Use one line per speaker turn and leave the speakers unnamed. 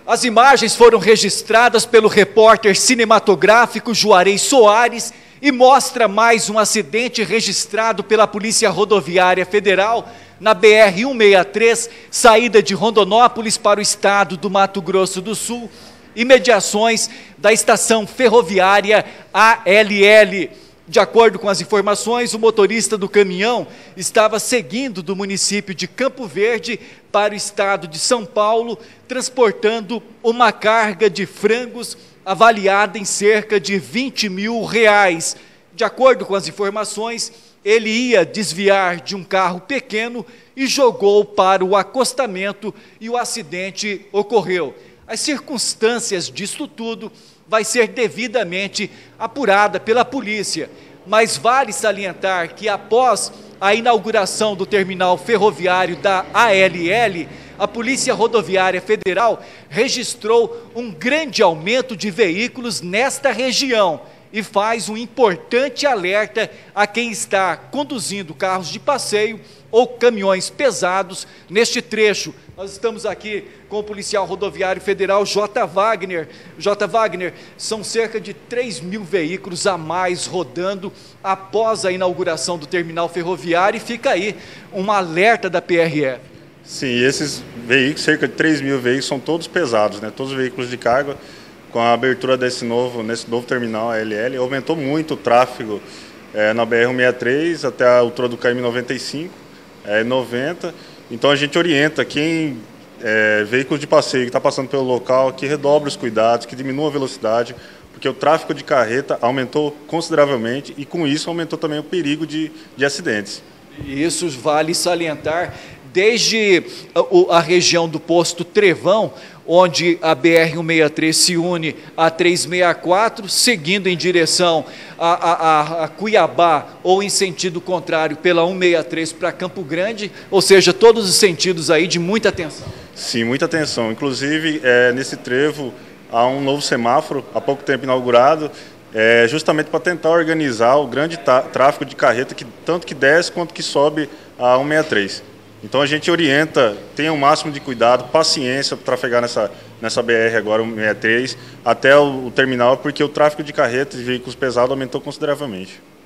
As imagens foram registradas pelo repórter cinematográfico Juarez Soares e mostra mais um acidente registrado pela Polícia Rodoviária Federal na BR-163, saída de Rondonópolis para o estado do Mato Grosso do Sul, imediações da estação ferroviária ALL. De acordo com as informações, o motorista do caminhão estava seguindo do município de Campo Verde para o estado de São Paulo, transportando uma carga de frangos avaliada em cerca de R$20 mil. De acordo com as informações, ele ia desviar de um carro pequeno e jogou para o acostamento e o acidente ocorreu. As circunstâncias disto tudo vai ser devidamente apurada pela polícia, mas vale salientar que após a inauguração do terminal ferroviário da ALL, a Polícia Rodoviária Federal registrou um grande aumento de veículos nesta região e faz um importante alerta a quem está conduzindo carros de passeio ou caminhões pesados neste trecho. Nós estamos aqui com o policial rodoviário federal J. Wagner. J. Wagner, são cerca de 3 mil veículos a mais rodando após a inauguração do terminal ferroviário e fica aí um alerta da PRF.
Sim, esses veículos, cerca de 3 mil veículos, são todos pesados, né? Todos os veículos de carga. Com a abertura nesse novo terminal ALL, aumentou muito o tráfego na BR-163 até a altura do KM-95, 90. Então a gente orienta quem, veículos de passeio que está passando pelo local, que redobre os cuidados, que diminua a velocidade, porque o tráfego de carreta aumentou consideravelmente e com isso aumentou também o perigo de acidentes.
Isso vale salientar, desde a região do posto Trevão, onde a BR-163 se une à 364, seguindo em direção a Cuiabá, ou em sentido contrário, pela 163 para Campo Grande, ou seja, todos os sentidos aí de muita atenção.
Sim, muita atenção. Inclusive, nesse trevo, há um novo semáforo, há pouco tempo inaugurado, justamente para tentar organizar o grande tráfego de carreta, tanto que desce quanto que sobe a 163. Então a gente orienta, tenha o máximo de cuidado, paciência para trafegar nessa BR agora, 163, até o terminal, porque o tráfego de carretas e veículos pesados aumentou consideravelmente.